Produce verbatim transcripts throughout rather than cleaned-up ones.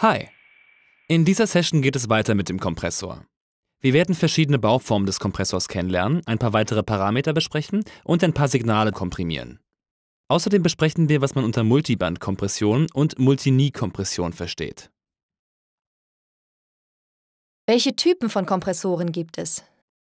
Hi! In dieser Session geht es weiter mit dem Kompressor. Wir werden verschiedene Bauformen des Kompressors kennenlernen, ein paar weitere Parameter besprechen und ein paar Signale komprimieren. Außerdem besprechen wir, was man unter Multiband-Kompression und Multinie-Kompression versteht. Welche Typen von Kompressoren gibt es?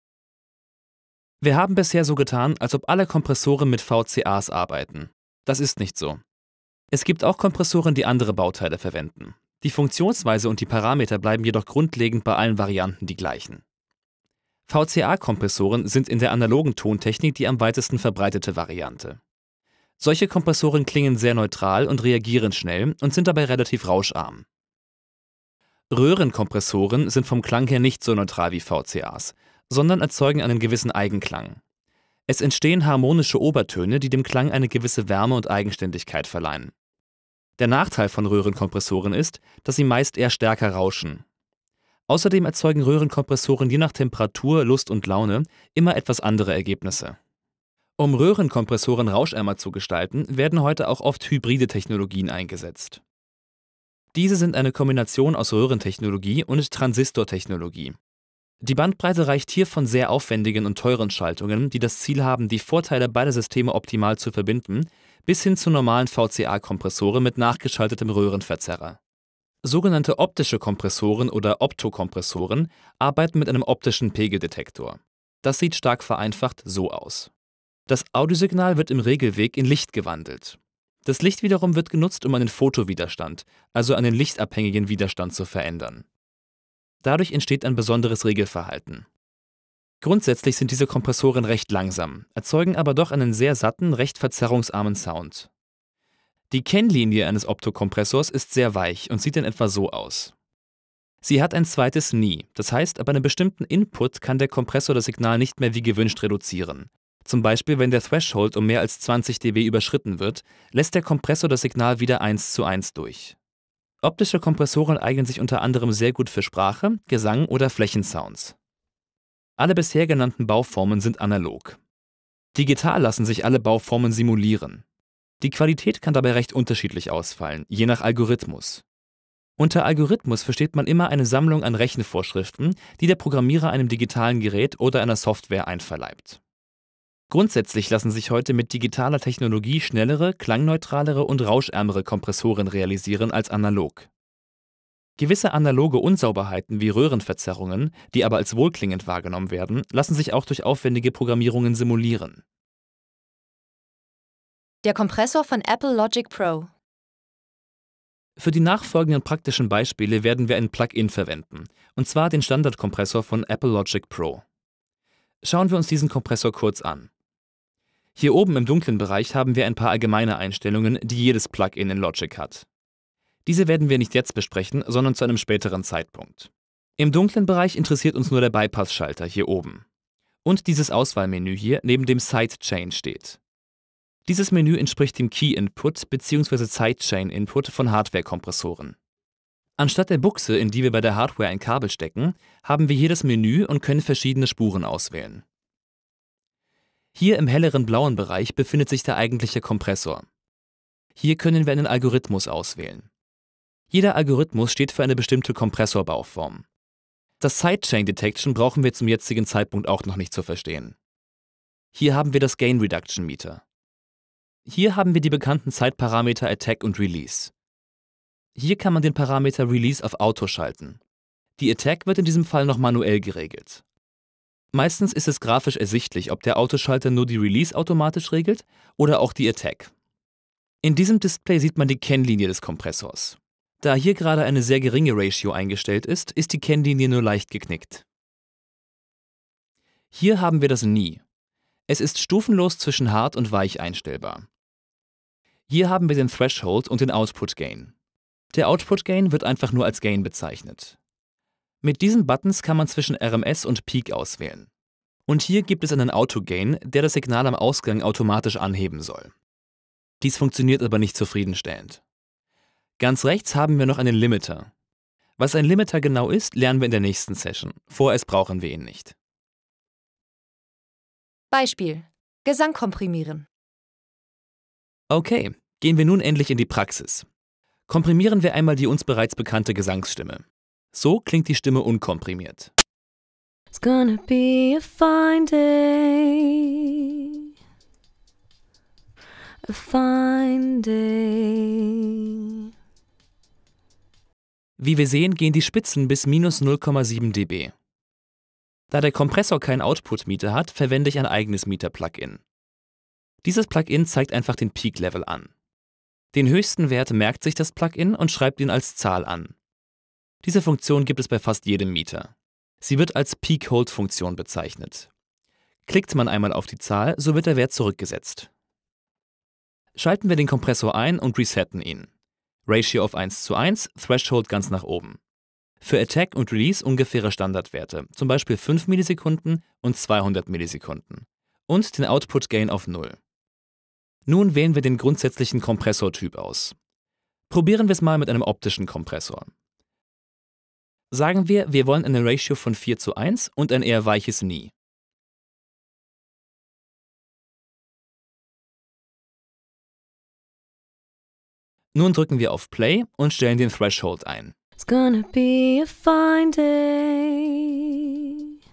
Wir haben bisher so getan, als ob alle Kompressoren mit V C As arbeiten. Das ist nicht so. Es gibt auch Kompressoren, die andere Bauteile verwenden. Die Funktionsweise und die Parameter bleiben jedoch grundlegend bei allen Varianten die gleichen. V C A-Kompressoren sind in der analogen Tontechnik die am weitesten verbreitete Variante. Solche Kompressoren klingen sehr neutral und reagieren schnell und sind dabei relativ rauscharm. Röhrenkompressoren sind vom Klang her nicht so neutral wie V C As, sondern erzeugen einen gewissen Eigenklang. Es entstehen harmonische Obertöne, die dem Klang eine gewisse Wärme und Eigenständigkeit verleihen. Der Nachteil von Röhrenkompressoren ist, dass sie meist eher stärker rauschen. Außerdem erzeugen Röhrenkompressoren je nach Temperatur, Lust und Laune immer etwas andere Ergebnisse. Um Röhrenkompressoren rauschärmer zu gestalten, werden heute auch oft hybride Technologien eingesetzt. Diese sind eine Kombination aus Röhrentechnologie und Transistortechnologie. Die Bandbreite reicht hier von sehr aufwendigen und teuren Schaltungen, die das Ziel haben, die Vorteile beider Systeme optimal zu verbinden, bis hin zu normalen V C A-Kompressoren mit nachgeschaltetem Röhrenverzerrer. Sogenannte optische Kompressoren oder Optokompressoren arbeiten mit einem optischen Pegeldetektor. Das sieht stark vereinfacht so aus. Das Audiosignal wird im Regelweg in Licht gewandelt. Das Licht wiederum wird genutzt, um einen Fotowiderstand, also einen lichtabhängigen Widerstand, zu verändern. Dadurch entsteht ein besonderes Regelverhalten. Grundsätzlich sind diese Kompressoren recht langsam, erzeugen aber doch einen sehr satten, recht verzerrungsarmen Sound. Die Kennlinie eines Optokompressors ist sehr weich und sieht in etwa so aus. Sie hat ein zweites Nie, das heißt, ab einem bestimmten Input kann der Kompressor das Signal nicht mehr wie gewünscht reduzieren. Zum Beispiel, wenn der Threshold um mehr als zwanzig Dezibel überschritten wird, lässt der Kompressor das Signal wieder eins zu eins durch. Optische Kompressoren eignen sich unter anderem sehr gut für Sprache, Gesang oder Flächensounds. Alle bisher genannten Bauformen sind analog. Digital lassen sich alle Bauformen simulieren. Die Qualität kann dabei recht unterschiedlich ausfallen, je nach Algorithmus. Unter Algorithmus versteht man immer eine Sammlung an Rechenvorschriften, die der Programmierer einem digitalen Gerät oder einer Software einverleibt. Grundsätzlich lassen sich heute mit digitaler Technologie schnellere, klangneutralere und rauschärmere Kompressoren realisieren als analog. Gewisse analoge Unsauberheiten wie Röhrenverzerrungen, die aber als wohlklingend wahrgenommen werden, lassen sich auch durch aufwendige Programmierungen simulieren. Der Kompressor von Apple Logic Pro. Für die nachfolgenden praktischen Beispiele werden wir ein Plugin verwenden, und zwar den Standardkompressor von Apple Logic Pro. Schauen wir uns diesen Kompressor kurz an. Hier oben im dunklen Bereich haben wir ein paar allgemeine Einstellungen, die jedes Plugin in Logic hat. Diese werden wir nicht jetzt besprechen, sondern zu einem späteren Zeitpunkt. Im dunklen Bereich interessiert uns nur der Bypass-Schalter hier oben. Und dieses Auswahlmenü hier neben dem Sidechain steht. Dieses Menü entspricht dem Key-Input bzw. Sidechain-Input von Hardware-Kompressoren. Anstatt der Buchse, in die wir bei der Hardware ein Kabel stecken, haben wir hier das Menü und können verschiedene Spuren auswählen. Hier im helleren blauen Bereich befindet sich der eigentliche Kompressor. Hier können wir einen Algorithmus auswählen. Jeder Algorithmus steht für eine bestimmte Kompressorbauform. Das Sidechain Detection brauchen wir zum jetzigen Zeitpunkt auch noch nicht zu verstehen. Hier haben wir das Gain Reduction Meter. Hier haben wir die bekannten Zeitparameter Attack und Release. Hier kann man den Parameter Release auf Auto schalten. Die Attack wird in diesem Fall noch manuell geregelt. Meistens ist es grafisch ersichtlich, ob der Autoschalter nur die Release automatisch regelt oder auch die Attack. In diesem Display sieht man die Kennlinie des Kompressors. Da hier gerade eine sehr geringe Ratio eingestellt ist, ist die Kennlinie nur leicht geknickt. Hier haben wir das Nie. Es ist stufenlos zwischen hart und weich einstellbar. Hier haben wir den Threshold und den Output Gain. Der Output Gain wird einfach nur als Gain bezeichnet. Mit diesen Buttons kann man zwischen R M S und Peak auswählen. Und hier gibt es einen Auto-Gain, der das Signal am Ausgang automatisch anheben soll. Dies funktioniert aber nicht zufriedenstellend. Ganz rechts haben wir noch einen Limiter. Was ein Limiter genau ist, lernen wir in der nächsten Session. Vorerst brauchen wir ihn nicht. Beispiel: Gesang komprimieren. Okay, gehen wir nun endlich in die Praxis. Komprimieren wir einmal die uns bereits bekannte Gesangsstimme. So klingt die Stimme unkomprimiert. It's gonna be a fine day. A fine day. Wie wir sehen, gehen die Spitzen bis minus null Komma sieben dB. Da der Kompressor kein Output-Meter hat, verwende ich ein eigenes Meter-Plugin. Dieses Plugin zeigt einfach den Peak-Level an. Den höchsten Wert merkt sich das Plugin und schreibt ihn als Zahl an. Diese Funktion gibt es bei fast jedem Meter. Sie wird als Peak-Hold-Funktion bezeichnet. Klickt man einmal auf die Zahl, so wird der Wert zurückgesetzt. Schalten wir den Kompressor ein und resetten ihn. Ratio auf eins zu eins, Threshold ganz nach oben. Für Attack und Release ungefähre Standardwerte, zum Beispiel fünf Millisekunden und zweihundert Millisekunden. Und den Output Gain auf null. Nun wählen wir den grundsätzlichen Kompressortyp aus. Probieren wir es mal mit einem optischen Kompressor. Sagen wir, wir wollen eine Ratio von vier zu eins und ein eher weiches Knee. Nun drücken wir auf Play und stellen den Threshold ein. It's gonna be a fine day.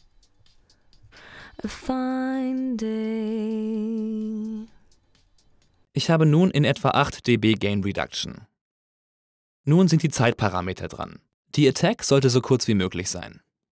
A fine day. Ich habe nun in etwa acht dB Gain Reduction. Nun sind die Zeitparameter dran. Die Attack sollte so kurz wie möglich sein.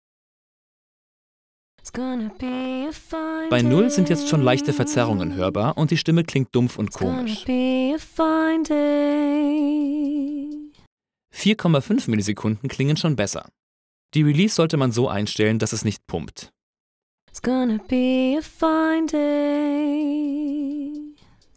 It's gonna be a fine Bei null sind jetzt schon leichte Verzerrungen hörbar und die Stimme klingt dumpf und It's gonna komisch. be a fine day. vier Komma fünf Millisekunden klingen schon besser. Die Release sollte man so einstellen, dass es nicht pumpt. It's gonna be a fine day.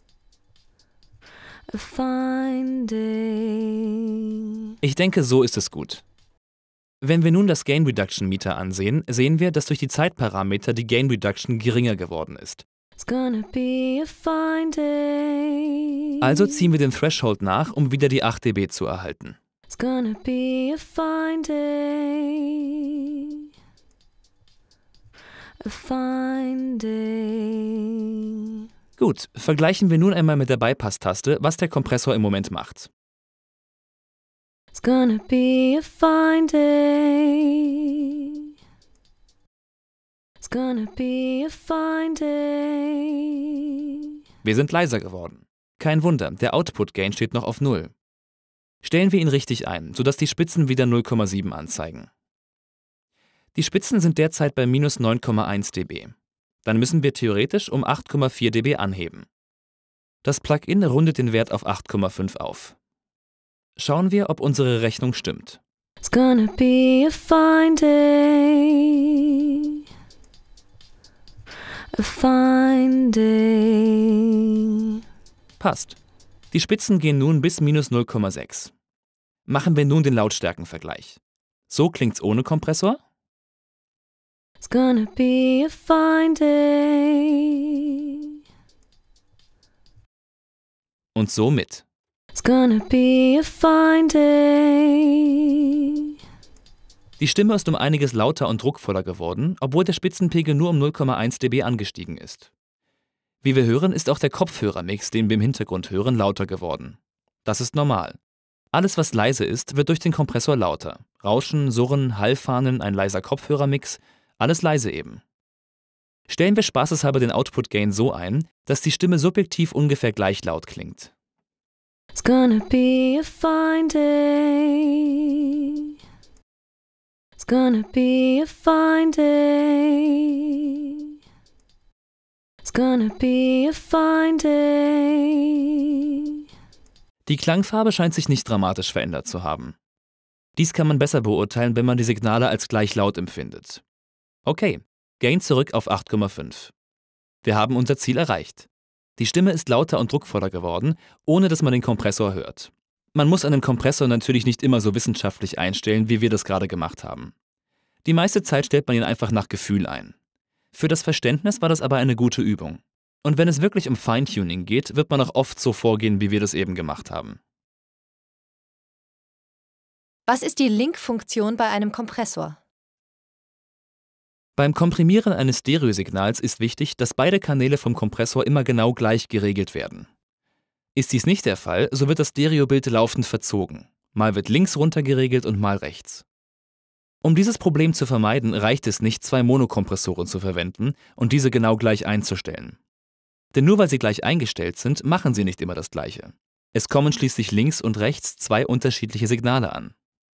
A fine day. Ich denke, so ist es gut. Wenn wir nun das Gain Reduction Meter ansehen, sehen wir, dass durch die Zeitparameter die Gain Reduction geringer geworden ist. It's gonna be a fine day. Also ziehen wir den Threshold nach, um wieder die acht dB zu erhalten. It's gonna be a fine day. A fine day. Gut, vergleichen wir nun einmal mit der Bypass-Taste, was der Kompressor im Moment macht. It's gonna be a fine day. It's gonna be a fine day. Wir sind leiser geworden. Kein Wunder, der Output-Gain steht noch auf null. Stellen wir ihn richtig ein, sodass die Spitzen wieder null Komma sieben anzeigen. Die Spitzen sind derzeit bei minus neun Komma eins dB. Dann müssen wir theoretisch um acht Komma vier dB anheben. Das Plugin rundet den Wert auf acht Komma fünf auf. Schauen wir, ob unsere Rechnung stimmt. It's gonna be a fine day. A fine day. Passt. Die Spitzen gehen nun bis minus null Komma sechs. Machen wir nun den Lautstärkenvergleich. So klingt's ohne Kompressor. It's gonna be a fine day. Und so mit. It's gonna be a fine day. Die Stimme ist um einiges lauter und druckvoller geworden, obwohl der Spitzenpegel nur um null Komma eins dB angestiegen ist. Wie wir hören, ist auch der Kopfhörermix, den wir im Hintergrund hören, lauter geworden. Das ist normal. Alles, was leise ist, wird durch den Kompressor lauter. Rauschen, Surren, Hallfahnen, ein leiser Kopfhörermix, alles leise eben. Stellen wir spaßeshalber den Output Gain so ein, dass die Stimme subjektiv ungefähr gleich laut klingt. It's gonna be a fine day. It's gonna be a fine day. It's gonna be a fine day. Die Klangfarbe scheint sich nicht dramatisch verändert zu haben. Dies kann man besser beurteilen, wenn man die Signale als gleich laut empfindet. Okay, Gain zurück auf acht Komma fünf. Wir haben unser Ziel erreicht. Die Stimme ist lauter und druckvoller geworden, ohne dass man den Kompressor hört. Man muss einen Kompressor natürlich nicht immer so wissenschaftlich einstellen, wie wir das gerade gemacht haben. Die meiste Zeit stellt man ihn einfach nach Gefühl ein. Für das Verständnis war das aber eine gute Übung. Und wenn es wirklich um Feintuning geht, wird man auch oft so vorgehen, wie wir das eben gemacht haben. Was ist die Link-Funktion bei einem Kompressor? Beim Komprimieren eines Stereosignals ist wichtig, dass beide Kanäle vom Kompressor immer genau gleich geregelt werden. Ist dies nicht der Fall, so wird das Stereobild laufend verzogen. Mal wird links runter geregelt und mal rechts. Um dieses Problem zu vermeiden, reicht es nicht, zwei Monokompressoren zu verwenden und diese genau gleich einzustellen. Denn nur weil sie gleich eingestellt sind, machen sie nicht immer das Gleiche. Es kommen schließlich links und rechts zwei unterschiedliche Signale an.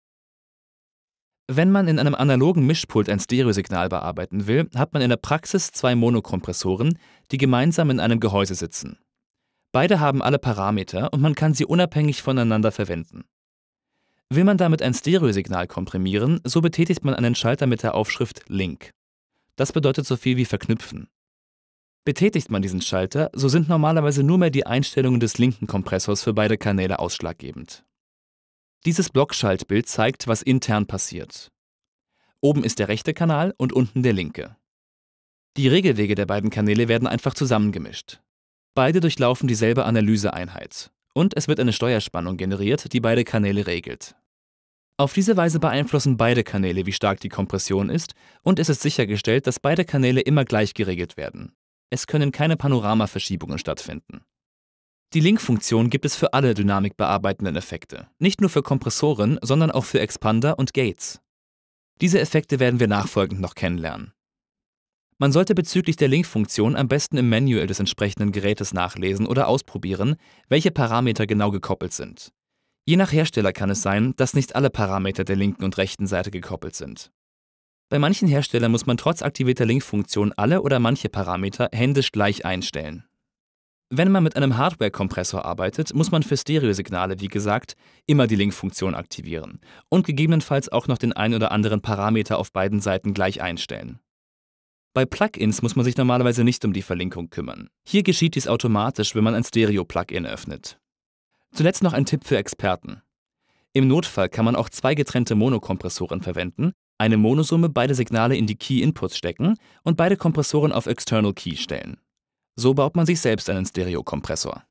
Wenn man in einem analogen Mischpult ein Stereosignal bearbeiten will, hat man in der Praxis zwei Monokompressoren, die gemeinsam in einem Gehäuse sitzen. Beide haben alle Parameter und man kann sie unabhängig voneinander verwenden. Will man damit ein Stereosignal komprimieren, so betätigt man einen Schalter mit der Aufschrift Link. Das bedeutet so viel wie verknüpfen. Betätigt man diesen Schalter, so sind normalerweise nur mehr die Einstellungen des linken Kompressors für beide Kanäle ausschlaggebend. Dieses Blockschaltbild zeigt, was intern passiert. Oben ist der rechte Kanal und unten der linke. Die Regelwege der beiden Kanäle werden einfach zusammengemischt. Beide durchlaufen dieselbe Analyseeinheit. Und es wird eine Steuerspannung generiert, die beide Kanäle regelt. Auf diese Weise beeinflussen beide Kanäle, wie stark die Kompression ist, und es ist sichergestellt, dass beide Kanäle immer gleich geregelt werden. Es können keine Panoramaverschiebungen stattfinden. Die Link-Funktion gibt es für alle dynamikbearbeitenden Effekte, nicht nur für Kompressoren, sondern auch für Expander und Gates. Diese Effekte werden wir nachfolgend noch kennenlernen. Man sollte bezüglich der Link-Funktion am besten im Manual des entsprechenden Gerätes nachlesen oder ausprobieren, welche Parameter genau gekoppelt sind. Je nach Hersteller kann es sein, dass nicht alle Parameter der linken und rechten Seite gekoppelt sind. Bei manchen Herstellern muss man trotz aktivierter Link-Funktion alle oder manche Parameter händisch gleich einstellen. Wenn man mit einem Hardware-Kompressor arbeitet, muss man für Stereosignale, wie gesagt, immer die Link-Funktion aktivieren und gegebenenfalls auch noch den ein oder anderen Parameter auf beiden Seiten gleich einstellen. Bei Plugins muss man sich normalerweise nicht um die Verlinkung kümmern. Hier geschieht dies automatisch, wenn man ein Stereo-Plugin öffnet. Zuletzt noch ein Tipp für Experten. Im Notfall kann man auch zwei getrennte Monokompressoren verwenden, eine Monosumme beide Signale in die Key-Inputs stecken und beide Kompressoren auf External Key stellen. So baut man sich selbst einen Stereokompressor.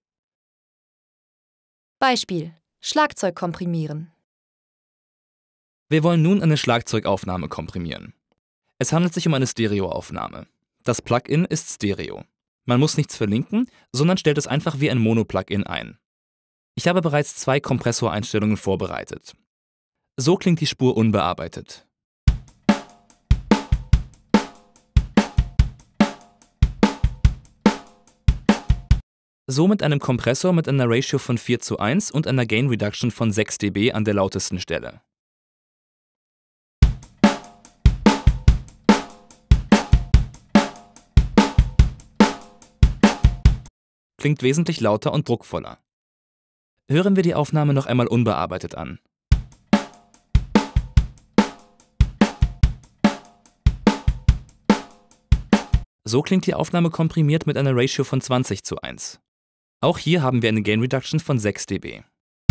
Beispiel: Schlagzeug komprimieren. Wir wollen nun eine Schlagzeugaufnahme komprimieren. Es handelt sich um eine Stereoaufnahme. Das Plugin ist Stereo. Man muss nichts verlinken, sondern stellt es einfach wie ein Mono-Plugin ein. Ich habe bereits zwei Kompressoreinstellungen vorbereitet. So klingt die Spur unbearbeitet. So mit einem Kompressor mit einer Ratio von vier zu eins und einer Gain Reduction von sechs Dezibel an der lautesten Stelle. Klingt wesentlich lauter und druckvoller. Hören wir die Aufnahme noch einmal unbearbeitet an. So klingt die Aufnahme komprimiert mit einer Ratio von zwanzig zu eins. Auch hier haben wir eine Gain Reduction von sechs Dezibel.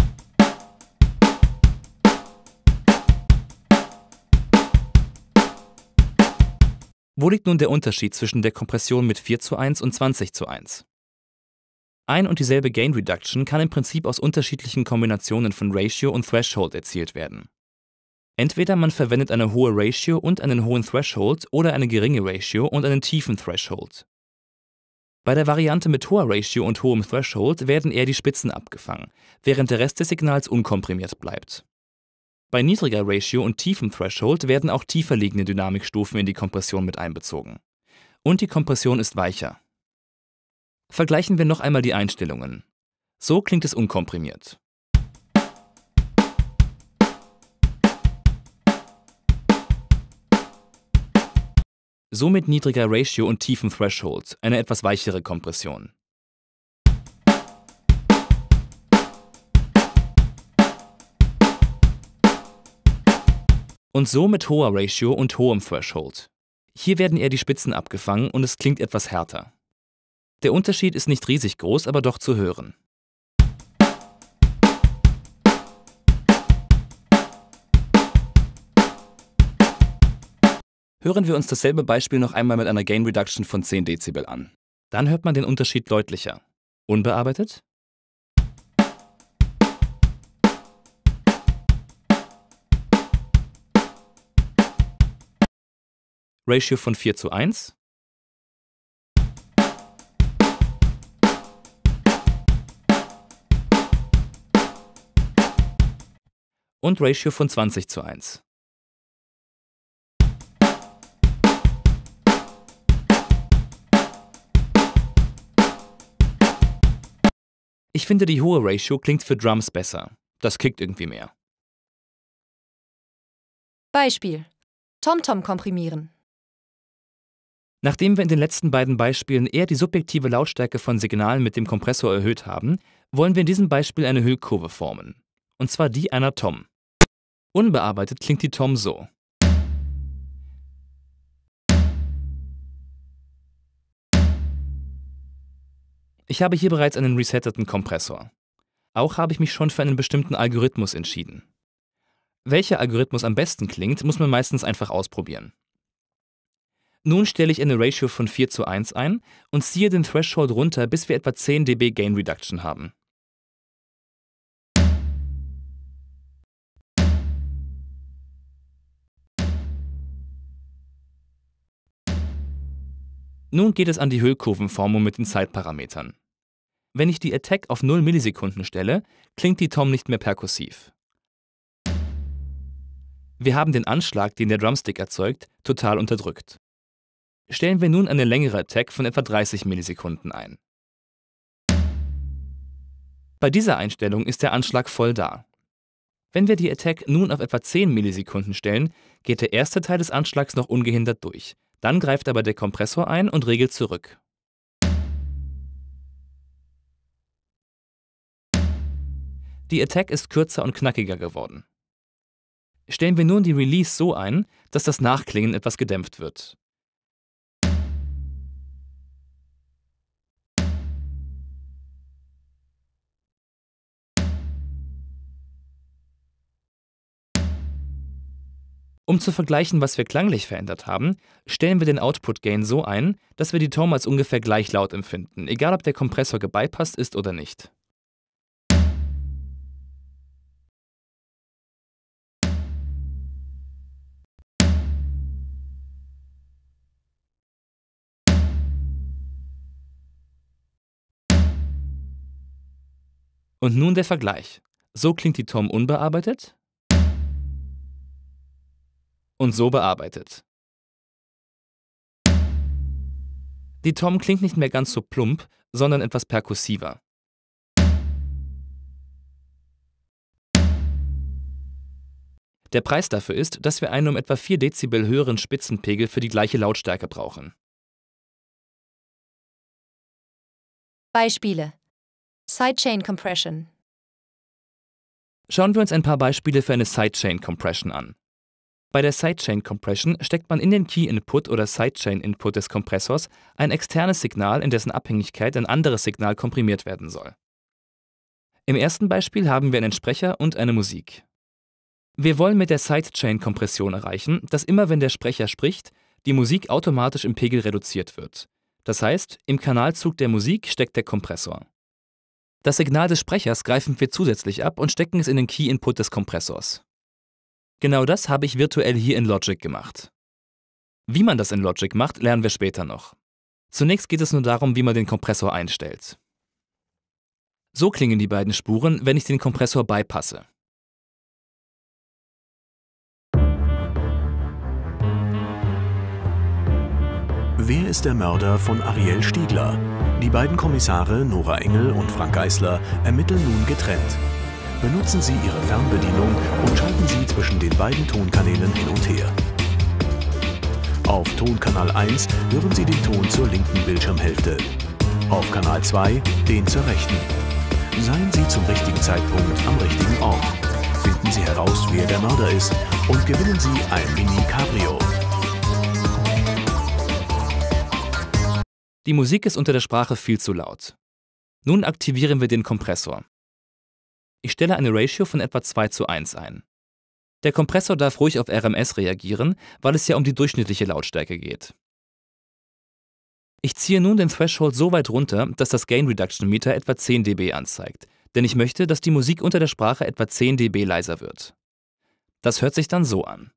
Wo liegt nun der Unterschied zwischen der Kompression mit vier zu eins und zwanzig zu eins? Ein und dieselbe Gain Reduction kann im Prinzip aus unterschiedlichen Kombinationen von Ratio und Threshold erzielt werden. Entweder man verwendet eine hohe Ratio und einen hohen Threshold oder eine geringe Ratio und einen tiefen Threshold. Bei der Variante mit hoher Ratio und hohem Threshold werden eher die Spitzen abgefangen, während der Rest des Signals unkomprimiert bleibt. Bei niedriger Ratio und tiefem Threshold werden auch tiefer liegende Dynamikstufen in die Kompression mit einbezogen. Und die Kompression ist weicher. Vergleichen wir noch einmal die Einstellungen. So klingt es unkomprimiert. So mit niedriger Ratio und tiefem Threshold, eine etwas weichere Kompression. Und so mit hoher Ratio und hohem Threshold. Hier werden eher die Spitzen abgefangen und es klingt etwas härter. Der Unterschied ist nicht riesig groß, aber doch zu hören. Hören wir uns dasselbe Beispiel noch einmal mit einer Gain Reduction von zehn Dezibel an. Dann hört man den Unterschied deutlicher. Unbearbeitet? Ratio von vier zu eins. und Ratio von zwanzig zu eins. Ich finde, die hohe Ratio klingt für Drums besser. Das kickt irgendwie mehr. Beispiel: TomTom komprimieren. Nachdem wir in den letzten beiden Beispielen eher die subjektive Lautstärke von Signalen mit dem Kompressor erhöht haben, wollen wir in diesem Beispiel eine Hüllkurve formen. Und zwar die einer Tom. Unbearbeitet klingt die Tom so. Ich habe hier bereits einen resetteten Kompressor. Auch habe ich mich schon für einen bestimmten Algorithmus entschieden. Welcher Algorithmus am besten klingt, muss man meistens einfach ausprobieren. Nun stelle ich eine Ratio von vier zu eins ein und ziehe den Threshold runter, bis wir etwa zehn dB Gain Reduction haben. Nun geht es an die Hüllkurvenformung mit den Zeitparametern. Wenn ich die Attack auf null Millisekunden stelle, klingt die Tom nicht mehr perkussiv. Wir haben den Anschlag, den der Drumstick erzeugt, total unterdrückt. Stellen wir nun eine längere Attack von etwa dreißig Millisekunden ein. Bei dieser Einstellung ist der Anschlag voll da. Wenn wir die Attack nun auf etwa zehn Millisekunden stellen, geht der erste Teil des Anschlags noch ungehindert durch. Dann greift aber der Kompressor ein und regelt zurück. Die Attack ist kürzer und knackiger geworden. Stellen wir nun die Release so ein, dass das Nachklingen etwas gedämpft wird. Um zu vergleichen, was wir klanglich verändert haben, stellen wir den Output Gain so ein, dass wir die Tom als ungefähr gleich laut empfinden, egal ob der Kompressor gebypasst ist oder nicht. Und nun der Vergleich. So klingt die Tom unbearbeitet und so bearbeitet. Die Tom klingt nicht mehr ganz so plump, sondern etwas perkussiver. Der Preis dafür ist, dass wir einen um etwa vier Dezibel höheren Spitzenpegel für die gleiche Lautstärke brauchen. Beispiele: Sidechain Compression. Schauen wir uns ein paar Beispiele für eine Sidechain Compression an. Bei der Sidechain Compression steckt man in den Key Input oder Sidechain Input des Kompressors ein externes Signal, in dessen Abhängigkeit ein anderes Signal komprimiert werden soll. Im ersten Beispiel haben wir einen Sprecher und eine Musik. Wir wollen mit der Sidechain-Kompression erreichen, dass immer wenn der Sprecher spricht, die Musik automatisch im Pegel reduziert wird. Das heißt, im Kanalzug der Musik steckt der Kompressor. Das Signal des Sprechers greifen wir zusätzlich ab und stecken es in den Key-Input des Kompressors. Genau das habe ich virtuell hier in Logic gemacht. Wie man das in Logic macht, lernen wir später noch. Zunächst geht es nur darum, wie man den Kompressor einstellt. So klingen die beiden Spuren, wenn ich den Kompressor bypasse. Wer ist der Mörder von Ariel Stiegler? Die beiden Kommissare Nora Engel und Frank Geisler ermitteln nun getrennt. Benutzen Sie Ihre Fernbedienung und schalten Sie zwischen den beiden Tonkanälen hin und her. Auf Tonkanal eins hören Sie den Ton zur linken Bildschirmhälfte. Auf Kanal zwei den zur rechten. Seien Sie zum richtigen Zeitpunkt am richtigen Ort. Finden Sie heraus, wer der Mörder ist und gewinnen Sie ein Mini Cabrio. Die Musik ist unter der Sprache viel zu laut. Nun aktivieren wir den Kompressor. Ich stelle eine Ratio von etwa zwei zu eins ein. Der Kompressor darf ruhig auf R M S reagieren, weil es ja um die durchschnittliche Lautstärke geht. Ich ziehe nun den Threshold so weit runter, dass das Gain Reduction Meter etwa zehn dB anzeigt, denn ich möchte, dass die Musik unter der Sprache etwa zehn dB leiser wird. Das hört sich dann so an.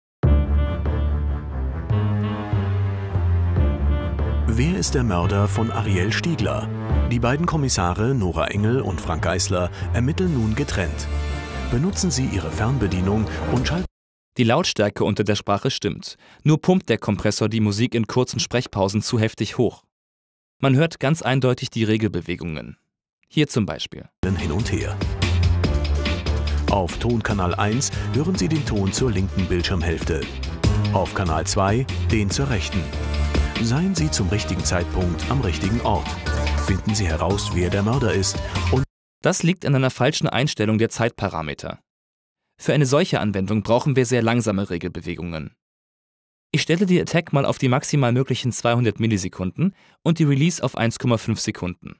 Wer ist der Mörder von Ariel Stiegler? Die beiden Kommissare Nora Engel und Frank Geisler ermitteln nun getrennt. Benutzen Sie Ihre Fernbedienung und schalten Die Lautstärke unter der Sprache stimmt, nur pumpt der Kompressor die Musik in kurzen Sprechpausen zu heftig hoch. Man hört ganz eindeutig die Regelbewegungen. Hier zum Beispiel. hin und her. Auf Tonkanal eins hören Sie den Ton zur linken Bildschirmhälfte. Auf Kanal zwei den zur rechten. Seien Sie zum richtigen Zeitpunkt am richtigen Ort. Finden Sie heraus, wer der Mörder ist und Das liegt an einer falschen Einstellung der Zeitparameter. Für eine solche Anwendung brauchen wir sehr langsame Regelbewegungen. Ich stelle die Attack mal auf die maximal möglichen zweihundert Millisekunden und die Release auf eins Komma fünf Sekunden.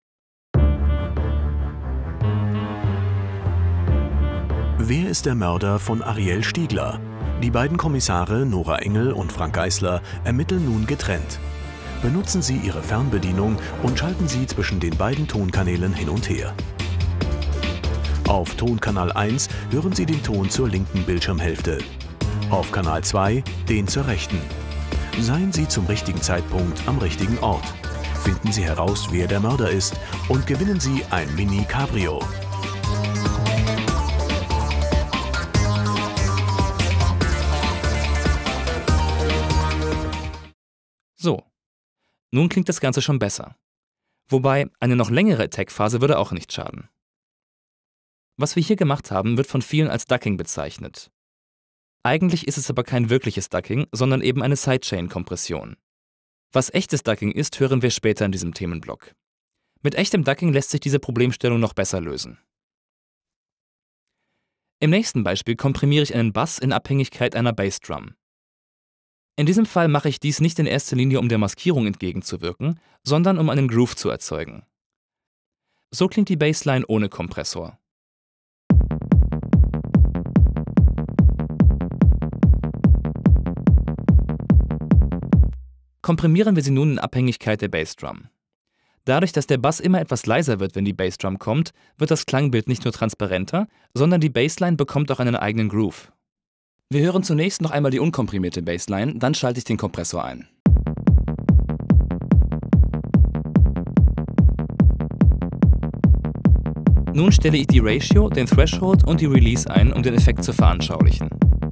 Wer ist der Mörder von Ariel Stiegler? Die beiden Kommissare Nora Engel und Frank Geisler ermitteln nun getrennt. Benutzen Sie Ihre Fernbedienung und schalten Sie zwischen den beiden Tonkanälen hin und her. Auf Tonkanal eins hören Sie den Ton zur linken Bildschirmhälfte. Auf Kanal zwei den zur rechten. Seien Sie zum richtigen Zeitpunkt am richtigen Ort. Finden Sie heraus, wer der Mörder ist und gewinnen Sie ein Mini Cabrio. So, nun klingt das Ganze schon besser. Wobei, eine noch längere Attack-Phase würde auch nicht schaden. Was wir hier gemacht haben, wird von vielen als Ducking bezeichnet. Eigentlich ist es aber kein wirkliches Ducking, sondern eben eine Sidechain-Kompression. Was echtes Ducking ist, hören wir später in diesem Themenblock. Mit echtem Ducking lässt sich diese Problemstellung noch besser lösen. Im nächsten Beispiel komprimiere ich einen Bass in Abhängigkeit einer Bassdrum. In diesem Fall mache ich dies nicht in erster Linie, um der Maskierung entgegenzuwirken, sondern um einen Groove zu erzeugen. So klingt die Bassline ohne Kompressor. Komprimieren wir sie nun in Abhängigkeit der Bassdrum. Dadurch, dass der Bass immer etwas leiser wird, wenn die Bassdrum kommt, wird das Klangbild nicht nur transparenter, sondern die Bassline bekommt auch einen eigenen Groove. Wir hören zunächst noch einmal die unkomprimierte Bassline, dann schalte ich den Kompressor ein. Nun stelle ich die Ratio, den Threshold und die Release ein, um den Effekt zu veranschaulichen.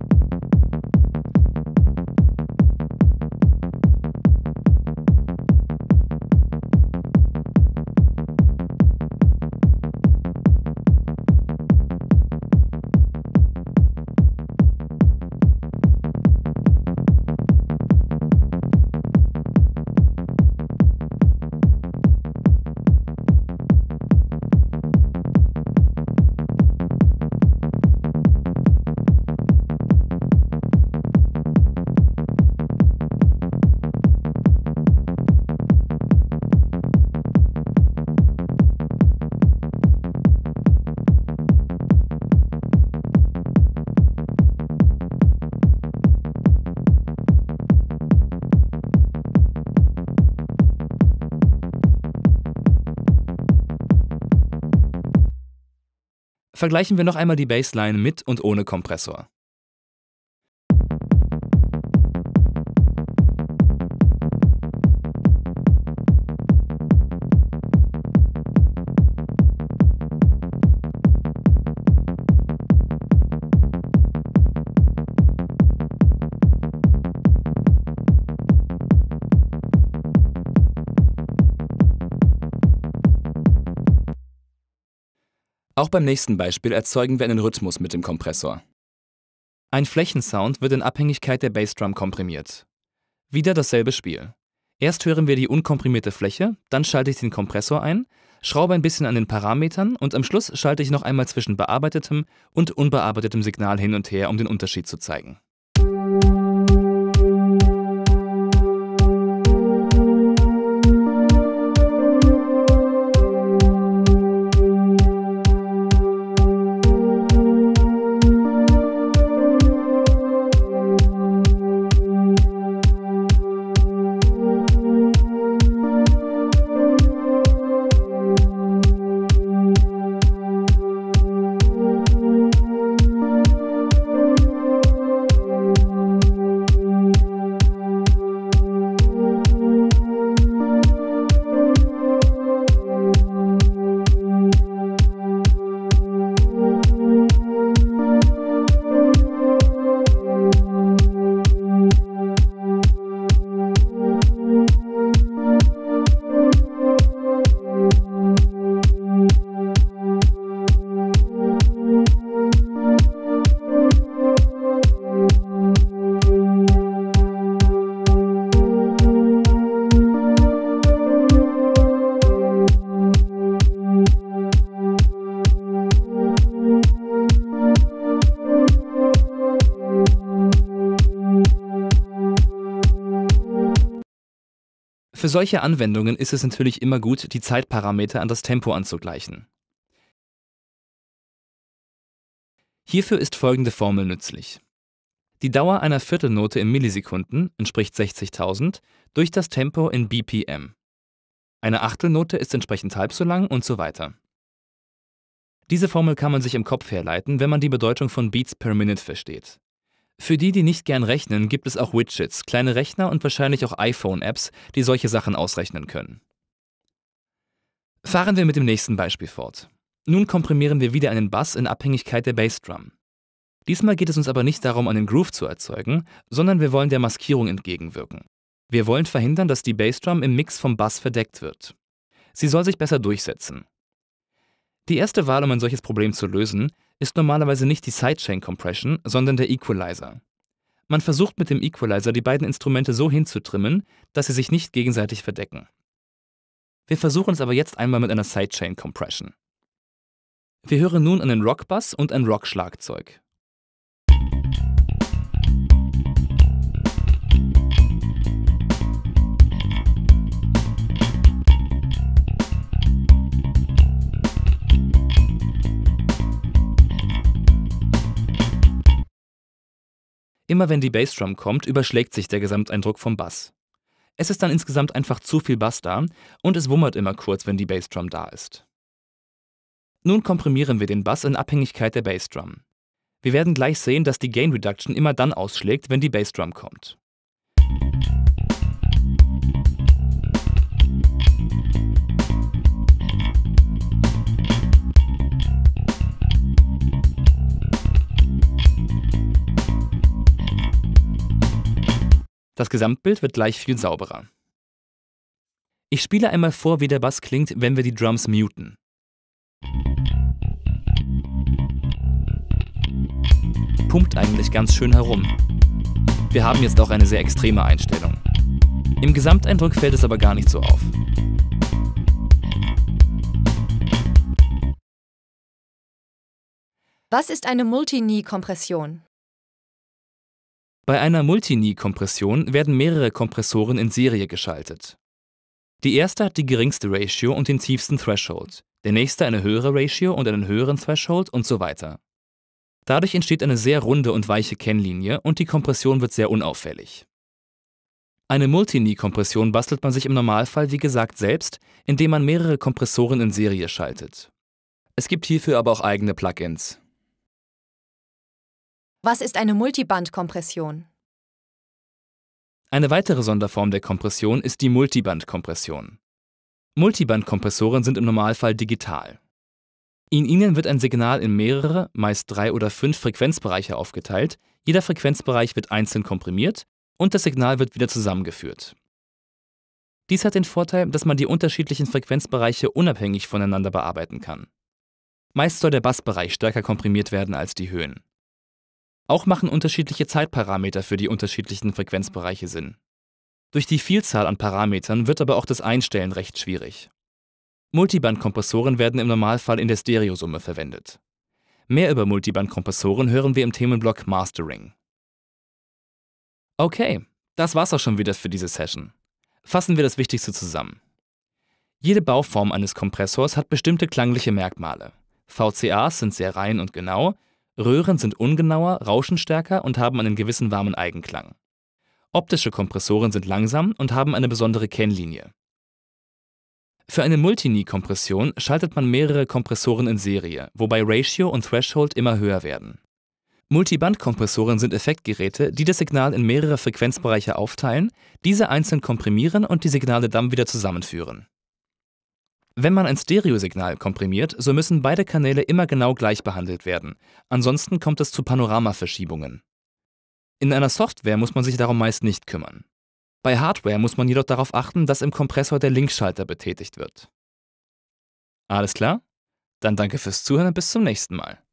Vergleichen wir noch einmal die Bassline mit und ohne Kompressor. Auch beim nächsten Beispiel erzeugen wir einen Rhythmus mit dem Kompressor. Ein Flächensound wird in Abhängigkeit der Bassdrum komprimiert. Wieder dasselbe Spiel. Erst hören wir die unkomprimierte Fläche, dann schalte ich den Kompressor ein, schraube ein bisschen an den Parametern und am Schluss schalte ich noch einmal zwischen bearbeitetem und unbearbeitetem Signal hin und her, um den Unterschied zu zeigen. Für solche Anwendungen ist es natürlich immer gut, die Zeitparameter an das Tempo anzugleichen. Hierfür ist folgende Formel nützlich. Die Dauer einer Viertelnote in Millisekunden entspricht sechzigtausend durch das Tempo in B P M. Eine Achtelnote ist entsprechend halb so lang und so weiter. Diese Formel kann man sich im Kopf herleiten, wenn man die Bedeutung von Beats per Minute versteht. Für die, die nicht gern rechnen, gibt es auch Widgets, kleine Rechner und wahrscheinlich auch iPhone-Apps, die solche Sachen ausrechnen können. Fahren wir mit dem nächsten Beispiel fort. Nun komprimieren wir wieder einen Bass in Abhängigkeit der Bassdrum. Diesmal geht es uns aber nicht darum, einen Groove zu erzeugen, sondern wir wollen der Maskierung entgegenwirken. Wir wollen verhindern, dass die Bassdrum im Mix vom Bass verdeckt wird. Sie soll sich besser durchsetzen. Die erste Wahl, um ein solches Problem zu lösen, ist normalerweise nicht die Sidechain Compression, sondern der Equalizer. Man versucht mit dem Equalizer die beiden Instrumente so hinzutrimmen, dass sie sich nicht gegenseitig verdecken. Wir versuchen es aber jetzt einmal mit einer Sidechain Compression. Wir hören nun einen Rockbass und ein Rockschlagzeug. Immer wenn die Bassdrum kommt, überschlägt sich der Gesamteindruck vom Bass. Es ist dann insgesamt einfach zu viel Bass da und es wummert immer kurz, wenn die Bassdrum da ist. Nun komprimieren wir den Bass in Abhängigkeit der Bassdrum. Wir werden gleich sehen, dass die Gain Reduction immer dann ausschlägt, wenn die Bassdrum kommt. Das Gesamtbild wird gleich viel sauberer. Ich spiele einmal vor, wie der Bass klingt, wenn wir die Drums muten. Pumpt eigentlich ganz schön herum. Wir haben jetzt auch eine sehr extreme Einstellung. Im Gesamteindruck fällt es aber gar nicht so auf. Was ist eine Multi-Knee-Kompression? Bei einer Multi-Knee-Kompression werden mehrere Kompressoren in Serie geschaltet. Die erste hat die geringste Ratio und den tiefsten Threshold, der nächste eine höhere Ratio und einen höheren Threshold und so weiter. Dadurch entsteht eine sehr runde und weiche Kennlinie und die Kompression wird sehr unauffällig. Eine Multi-Knee-Kompression bastelt man sich im Normalfall wie gesagt selbst, indem man mehrere Kompressoren in Serie schaltet. Es gibt hierfür aber auch eigene Plugins. Was ist eine Multiband-Kompression? Eine weitere Sonderform der Kompression ist die Multiband-Kompression. Multiband-Kompressoren sind im Normalfall digital. In ihnen wird ein Signal in mehrere, meist drei oder fünf Frequenzbereiche aufgeteilt, jeder Frequenzbereich wird einzeln komprimiert und das Signal wird wieder zusammengeführt. Dies hat den Vorteil, dass man die unterschiedlichen Frequenzbereiche unabhängig voneinander bearbeiten kann. Meist soll der Bassbereich stärker komprimiert werden als die Höhen. Auch machen unterschiedliche Zeitparameter für die unterschiedlichen Frequenzbereiche Sinn. Durch die Vielzahl an Parametern wird aber auch das Einstellen recht schwierig. Multiband-Kompressoren werden im Normalfall in der Stereosumme verwendet. Mehr über Multiband-Kompressoren hören wir im Themenblock Mastering. Okay, das war's auch schon wieder für diese Session. Fassen wir das Wichtigste zusammen. Jede Bauform eines Kompressors hat bestimmte klangliche Merkmale. V C As sind sehr rein und genau, Röhren sind ungenauer, rauschenstärker und haben einen gewissen warmen Eigenklang. Optische Kompressoren sind langsam und haben eine besondere Kennlinie. Für eine Multi-Knee-Kompression schaltet man mehrere Kompressoren in Serie, wobei Ratio und Threshold immer höher werden. Multiband-Kompressoren sind Effektgeräte, die das Signal in mehrere Frequenzbereiche aufteilen, diese einzeln komprimieren und die Signale dann wieder zusammenführen. Wenn man ein Stereosignal komprimiert, so müssen beide Kanäle immer genau gleich behandelt werden, ansonsten kommt es zu Panoramaverschiebungen. In einer Software muss man sich darum meist nicht kümmern. Bei Hardware muss man jedoch darauf achten, dass im Kompressor der Linkschalter betätigt wird. Alles klar? Dann danke fürs Zuhören und bis zum nächsten Mal.